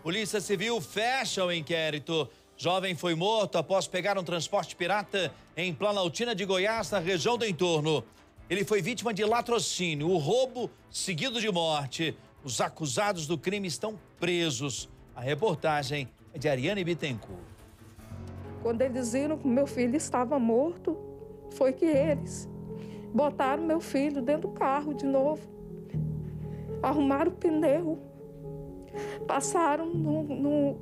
Polícia Civil fecha o inquérito. Jovem foi morto após pegar um transporte pirata em Planaltina de Goiás, na região do entorno. Ele foi vítima de latrocínio, o roubo seguido de morte. Os acusados do crime estão presos. A reportagem é de Ariane Bittencourt. Quando eles viram que meu filho estava morto, foi que eles botaram meu filho dentro do carro de novo. Arrumaram o pneu, passaram no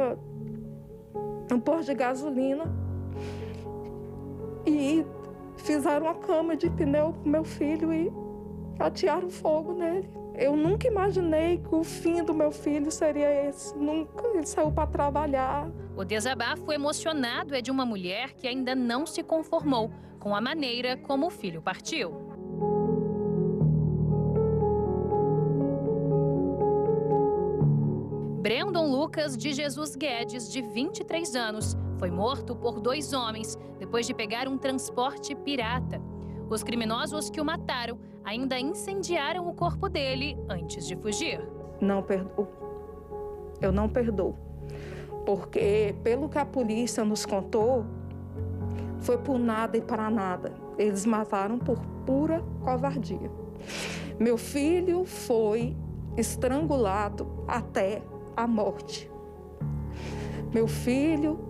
posto de gasolina e fizeram uma cama de pneu para o meu filho e atearam fogo nele. Eu nunca imaginei que o fim do meu filho seria esse. Nunca. Ele saiu para trabalhar. O desabafo emocionado é de uma mulher que ainda não se conformou com a maneira como o filho partiu. Brandon Lucas de Jesus Guedes, de 23 anos, foi morto por 2 homens depois de pegar um transporte pirata. Os criminosos que o mataram ainda incendiaram o corpo dele antes de fugir. Não perdoo. Eu não perdoo. Porque, pelo que a polícia nos contou, foi por nada e para nada. Eles mataram por pura covardia. Meu filho foi estrangulado até a morte. Meu filho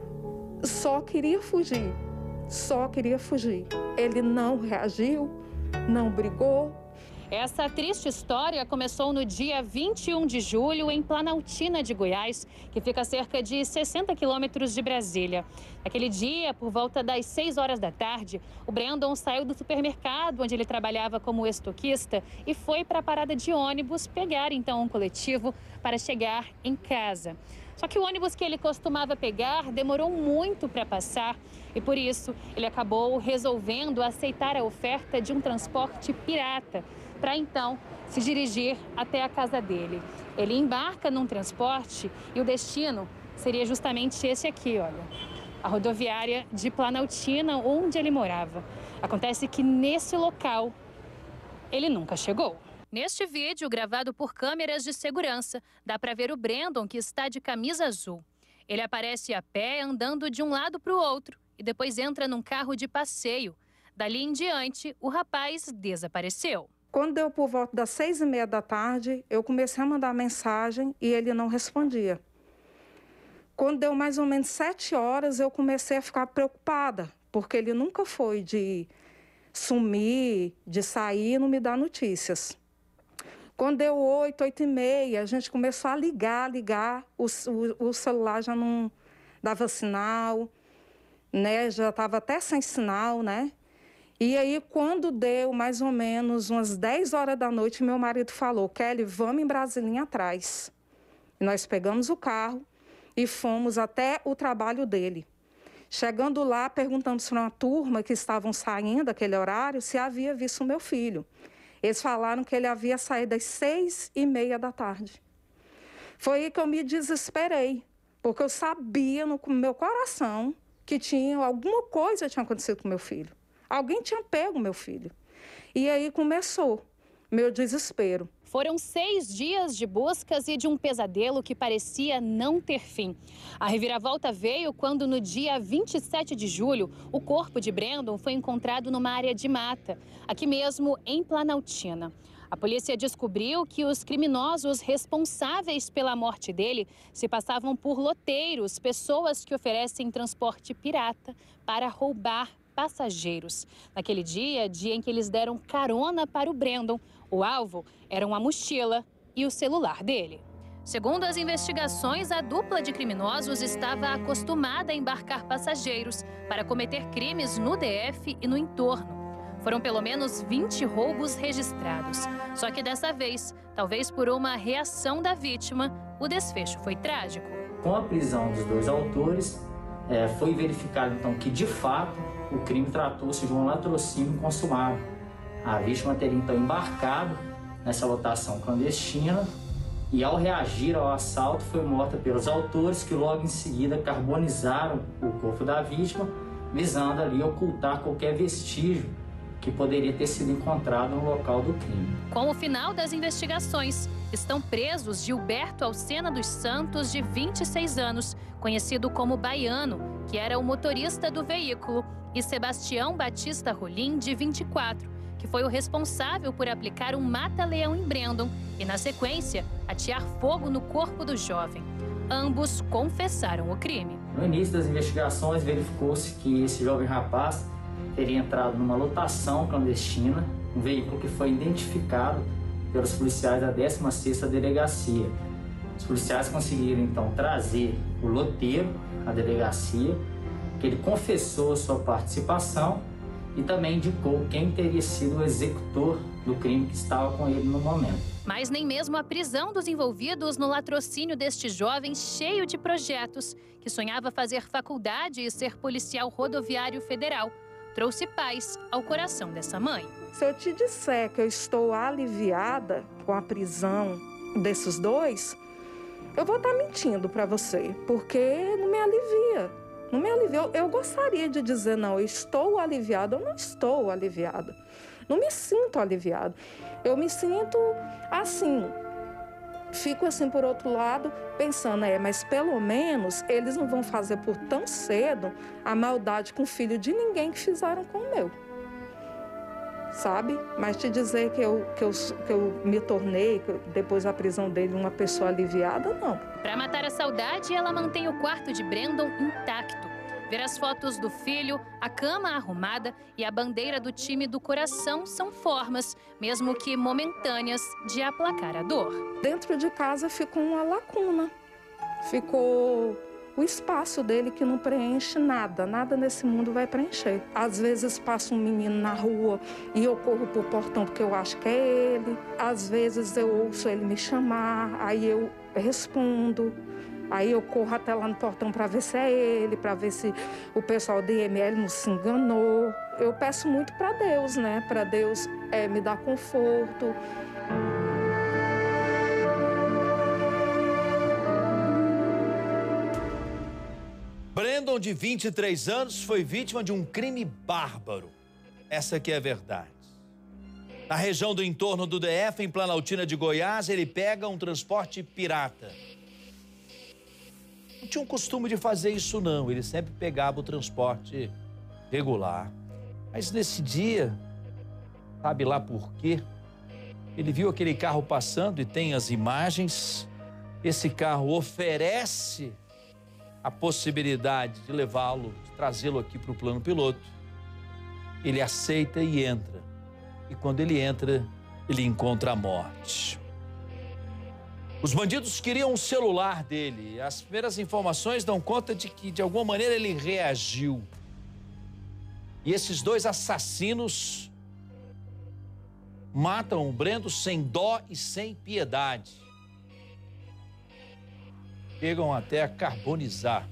só queria fugir. Só queria fugir. Ele não reagiu, não brigou. Essa triste história começou no dia 21 de julho em Planaltina de Goiás, que fica a cerca de 60 quilômetros de Brasília. Naquele dia, por volta das 6 horas da tarde, o Brandon saiu do supermercado onde ele trabalhava como estoquista e foi para a parada de ônibus pegar então um coletivo para chegar em casa. Só que o ônibus que ele costumava pegar demorou muito para passar e, por isso, ele acabou resolvendo aceitar a oferta de um transporte pirata para, então, se dirigir até a casa dele. Ele embarca num transporte e o destino seria justamente esse aqui, olha, a rodoviária de Planaltina, onde ele morava. Acontece que, nesse local, ele nunca chegou. Neste vídeo, gravado por câmeras de segurança, dá para ver o Brandon, que está de camisa azul. Ele aparece a pé, andando de um lado para o outro, e depois entra num carro de passeio. Dali em diante, o rapaz desapareceu. Quando deu por volta das 6h30 da tarde, eu comecei a mandar mensagem e ele não respondia. Quando deu mais ou menos 7 horas, eu comecei a ficar preocupada, porque ele nunca foi de sumir, de sair e não me dar notícias. Quando deu 8h30, a gente começou a ligar, o celular já não dava sinal, né? Já estava até sem sinal, né? E aí, quando deu mais ou menos umas 10 horas da noite, meu marido falou: Kelly, vamos em Brasilinha atrás. E nós pegamos o carro e fomos até o trabalho dele. Chegando lá, perguntamos para uma turma que estavam saindo daquele horário se havia visto o meu filho. Eles falaram que ele havia saído às 6h30 da tarde. Foi aí que eu me desesperei, porque eu sabia no meu coração que alguma coisa tinha acontecido com meu filho. Alguém tinha pego meu filho. E aí começou meu desespero. Foram 6 dias de buscas e de um pesadelo que parecia não ter fim. A reviravolta veio quando, no dia 27 de julho, o corpo de Brandon foi encontrado numa área de mata, aqui mesmo em Planaltina. A polícia descobriu que os criminosos responsáveis pela morte dele se passavam por loteiros, pessoas que oferecem transporte pirata para roubar passageiros. Naquele dia em que eles deram carona para o Brandon, o alvo eram a mochila e o celular dele. Segundo as investigações, a dupla de criminosos estava acostumada a embarcar passageiros para cometer crimes no DF e no entorno. Foram pelo menos 20 roubos registrados. Só que dessa vez, talvez por uma reação da vítima, o desfecho foi trágico. Com a prisão dos 2 autores, foi verificado então que, de fato, o crime tratou-se de um latrocínio consumado. A vítima teria então embarcado nessa lotação clandestina e, ao reagir ao assalto, foi morta pelos autores, que logo em seguida carbonizaram o corpo da vítima, visando ali ocultar qualquer vestígio que poderia ter sido encontrado no local do crime. Com o final das investigações, estão presos Gilberto Alcena dos Santos, de 26 anos, conhecido como Baiano, que era o motorista do veículo, e Sebastião Batista Rolim, de 24, que foi o responsável por aplicar um mata-leão em Brandon e, na sequência, atear fogo no corpo do jovem. Ambos confessaram o crime. No início das investigações, verificou-se que esse jovem rapaz teria entrado numa lotação clandestina, um veículo que foi identificado pelos policiais da 16ª Delegacia. Os policiais conseguiram, então, trazer o loteiro à delegacia, que ele confessou a sua participação e também indicou quem teria sido o executor do crime que estava com ele no momento. Mas nem mesmo a prisão dos envolvidos no latrocínio deste jovem cheio de projetos, que sonhava fazer faculdade e ser policial rodoviário federal, trouxe paz ao coração dessa mãe. Se eu te disser que eu estou aliviada com a prisão desses dois, eu vou estar mentindo para você, porque não me alivia. Não me alivia. Eu gostaria de dizer, não, eu estou aliviada, eu não estou aliviada. Não me sinto aliviada. Eu me sinto assim. Fico assim, por outro lado, pensando, mas pelo menos eles não vão fazer por tão cedo a maldade com o filho de ninguém que fizeram com o meu. Sabe? Mas te dizer que eu me tornei, depois da prisão dele, uma pessoa aliviada, não. Para matar a saudade, ela mantém o quarto de Brandon intacto. Ver as fotos do filho, a cama arrumada e a bandeira do time do coração são formas, mesmo que momentâneas, de aplacar a dor. Dentro de casa ficou uma lacuna. Ficou o espaço dele que não preenche nada. Nada nesse mundo vai preencher. Às vezes passa um menino na rua e eu corro pro portão porque eu acho que é ele. Às vezes eu ouço ele me chamar, aí eu respondo. Aí eu corro até lá no portão para ver se é ele, para ver se o pessoal do IML não se enganou. Eu peço muito para Deus, né? Para Deus me dar conforto. Brandon, de 23 anos, foi vítima de um crime bárbaro. Essa aqui é a verdade. Na região do entorno do DF, em Planaltina de Goiás, ele pega um transporte pirata. Não tinha um costume de fazer isso, não. Ele sempre pegava o transporte regular. Mas nesse dia, sabe lá por quê? Ele viu aquele carro passando e tem as imagens. Esse carro oferece a possibilidade de levá-lo, de trazê-lo aqui para o plano piloto. Ele aceita e entra. E quando ele entra, ele encontra a morte. Os bandidos queriam o celular dele. As primeiras informações dão conta de que, de alguma maneira, ele reagiu. E esses dois assassinos matam o Brandon sem dó e sem piedade. Chegam até a carbonizar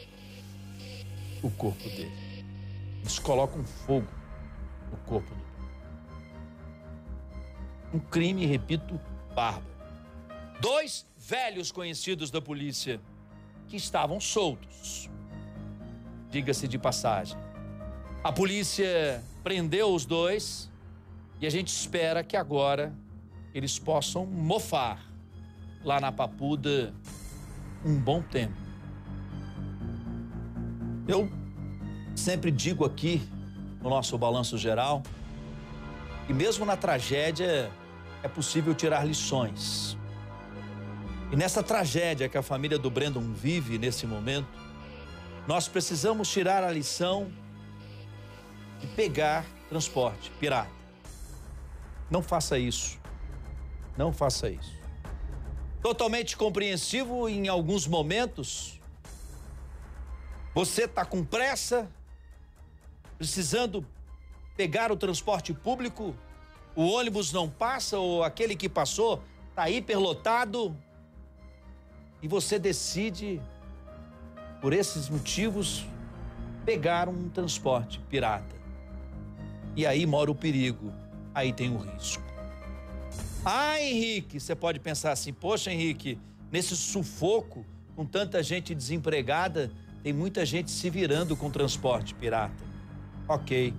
o corpo dele. Eles colocam fogo no corpo dele. Um crime, repito, bárbaro. Dois velhos conhecidos da polícia que estavam soltos. Diga-se de passagem. A polícia prendeu os dois e a gente espera que agora eles possam mofar lá na Papuda um bom tempo. Eu sempre digo aqui no nosso balanço geral que mesmo na tragédia é possível tirar lições. E nessa tragédia que a família do Brandon vive nesse momento, nós precisamos tirar a lição de pegar transporte pirata. Não faça isso. Não faça isso. Totalmente compreensivo em alguns momentos. Você está com pressa, precisando pegar o transporte público, o ônibus não passa ou aquele que passou está hiperlotado e você decide, por esses motivos, pegar um transporte pirata. E aí mora o perigo, aí tem o risco. Ah, Henrique, você pode pensar assim, poxa, Henrique, nesse sufoco, com tanta gente desempregada, tem muita gente se virando com transporte pirata. Ok.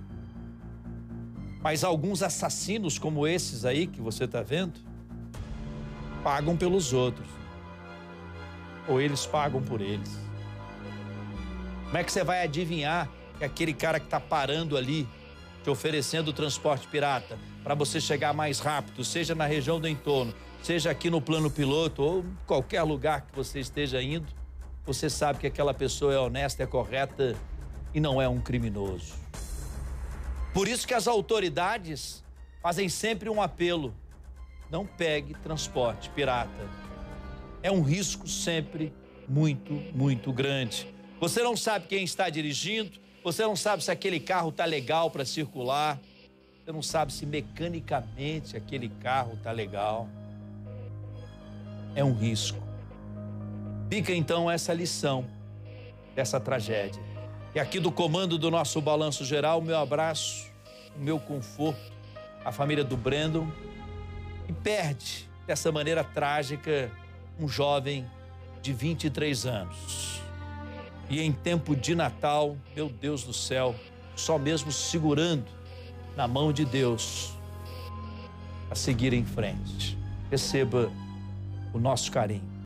Mas alguns assassinos como esses aí que você está vendo, pagam pelos outros. Ou eles pagam por eles. Como é que você vai adivinhar que aquele cara que está parando ali, te oferecendo o transporte pirata, para você chegar mais rápido, seja na região do entorno, seja aqui no plano piloto ou em qualquer lugar que você esteja indo, você sabe que aquela pessoa é honesta, é correta e não é um criminoso. Por isso que as autoridades fazem sempre um apelo: não pegue transporte pirata. É um risco sempre muito, muito grande. Você não sabe quem está dirigindo, você não sabe se aquele carro está legal para circular, você não sabe se mecanicamente aquele carro está legal. É um risco. Fica então essa lição dessa tragédia. E aqui do comando do nosso Balanço Geral, o meu abraço, o meu conforto, a família do Brandon, que perde dessa maneira trágica um jovem de 23 anos. E em tempo de Natal, meu Deus do céu, só mesmo segurando na mão de Deus a seguir em frente. Receba o nosso carinho.